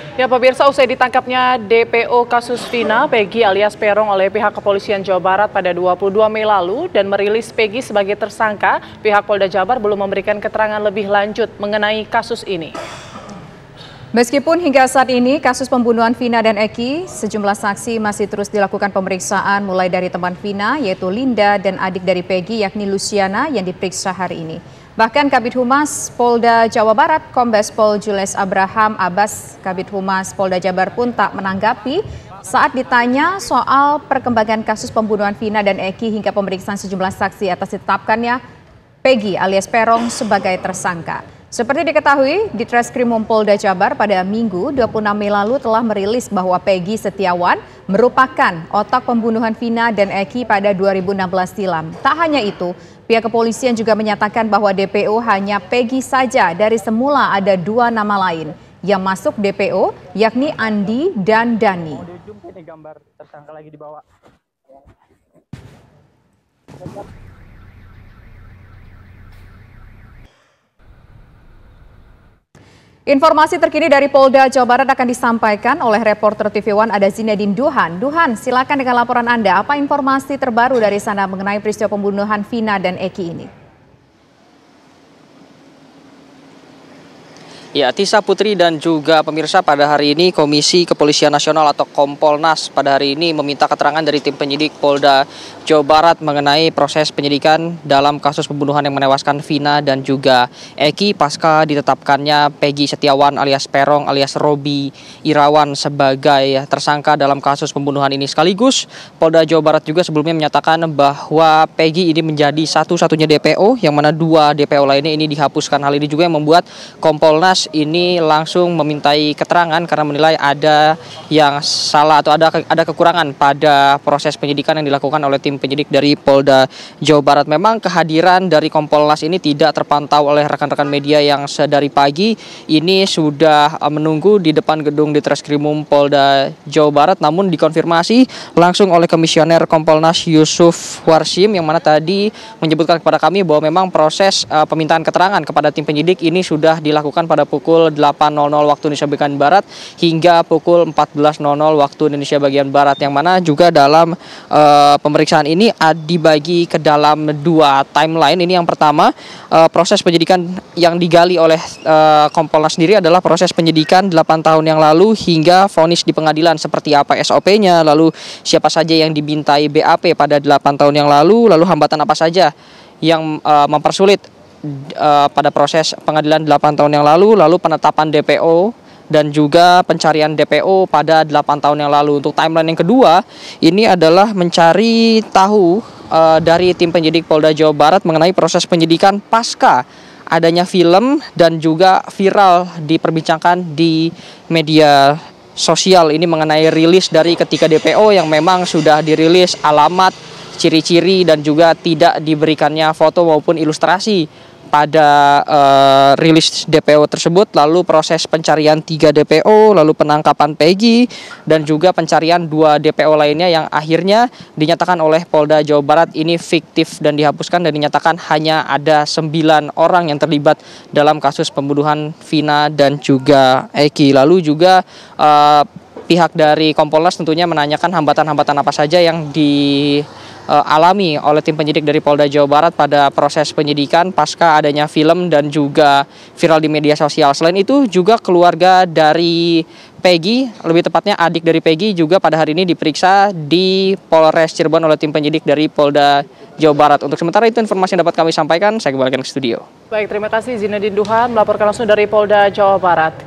Ya pemirsa, usai ditangkapnya DPO kasus Vina, Peggy alias Peron oleh pihak kepolisian Jawa Barat pada 22 Mei lalu dan merilis Peggy sebagai tersangka, pihak Polda Jabar belum memberikan keterangan lebih lanjut mengenai kasus ini. Meskipun hingga saat ini kasus pembunuhan Vina dan Eki, sejumlah saksi masih terus dilakukan pemeriksaan mulai dari teman Vina yaitu Linda dan adik dari Peggy yakni Luciana yang diperiksa hari ini. Bahkan Kabid Humas Polda Jawa Barat, Kombes Pol Jules Abraham Abbas, Kabid Humas Polda Jabar pun tak menanggapi saat ditanya soal perkembangan kasus pembunuhan Vina dan Eki hingga pemeriksaan sejumlah saksi atas ditetapkannya Peggy alias Peron sebagai tersangka. Seperti diketahui, Ditreskrimum Polda Jabar pada Minggu 26 Mei lalu telah merilis bahwa Peggy Setiawan merupakan otak pembunuhan Vina dan Eki pada 2016 silam. Tak hanya itu, pihak kepolisian juga menyatakan bahwa DPO hanya Peggy saja dari semula ada 2 nama lain yang masuk DPO, yakni Andi dan Dani. Ini gambar tersangka lagi dibawa. Informasi terkini dari Polda Jawa Barat akan disampaikan oleh reporter TV One ada Zinedine Duhan. Duhan, silakan dengan laporan Anda. Apa informasi terbaru dari sana mengenai peristiwa pembunuhan Vina dan Eki ini? Ya, Tisa Putri dan juga pemirsa, pada hari ini Komisi Kepolisian Nasional atau Kompolnas pada hari ini meminta keterangan dari tim penyidik Polda Jawa Barat mengenai proses penyidikan dalam kasus pembunuhan yang menewaskan Vina dan juga Eki pasca ditetapkannya Peggy Setiawan alias Peron alias Robi Irawan sebagai tersangka dalam kasus pembunuhan ini. Sekaligus Polda Jawa Barat juga sebelumnya menyatakan bahwa Peggy ini menjadi satu-satunya DPO yang mana 2 DPO lainnya ini dihapuskan. Hal ini juga yang membuat Kompolnas ini langsung memintai keterangan karena menilai ada yang salah atau ada kekurangan pada proses penyidikan yang dilakukan oleh tim penyidik dari Polda Jawa Barat. Memang kehadiran dari Kompolnas ini tidak terpantau oleh rekan-rekan media yang sedari pagi ini sudah menunggu di depan gedung Ditreskrimum Polda Jawa Barat, namun dikonfirmasi langsung oleh Komisioner Kompolnas Yusuf Warsim yang mana tadi menyebutkan kepada kami bahwa memang proses pemintaan keterangan kepada tim penyidik ini sudah dilakukan pada pukul 8.00 waktu Indonesia bagian Barat hingga pukul 14.00 waktu Indonesia bagian Barat, yang mana juga dalam pemeriksaan ini dibagi ke dalam 2 timeline. Ini yang pertama, proses penyidikan yang digali oleh Kompolnas sendiri adalah proses penyidikan 8 tahun yang lalu hingga vonis di pengadilan seperti apa SOP-nya, lalu siapa saja yang dibintai BAP pada 8 tahun yang lalu hambatan apa saja yang mempersulit pada proses pengadilan 8 tahun yang lalu penetapan DPO dan juga pencarian DPO pada 8 tahun yang lalu. Untuk timeline yang kedua, ini adalah mencari tahu dari tim penyidik Polda Jawa Barat mengenai proses penyidikan pasca adanya film dan juga viral diperbincangkan di media sosial ini mengenai rilis dari ketiga DPO yang memang sudah dirilis alamat, ciri-ciri dan juga tidak diberikannya foto maupun ilustrasi pada rilis DPO tersebut, lalu proses pencarian 3 DPO, lalu penangkapan Peggy dan juga pencarian 2 DPO lainnya yang akhirnya dinyatakan oleh Polda Jawa Barat ini fiktif dan dihapuskan dan dinyatakan hanya ada 9 orang yang terlibat dalam kasus pembunuhan Vina dan juga Eki. Lalu juga pihak dari Kompolnas tentunya menanyakan hambatan-hambatan apa saja yang dialami oleh tim penyidik dari Polda Jawa Barat pada proses penyidikan pasca adanya film dan juga viral di media sosial. Selain itu juga keluarga dari Peggy, lebih tepatnya adik dari Peggy juga pada hari ini diperiksa di Polres Cirebon oleh tim penyidik dari Polda Jawa Barat. Untuk sementara itu informasi yang dapat kami sampaikan, saya kembalikan ke studio. Baik, terima kasih Zinedine Duhan melaporkan langsung dari Polda Jawa Barat.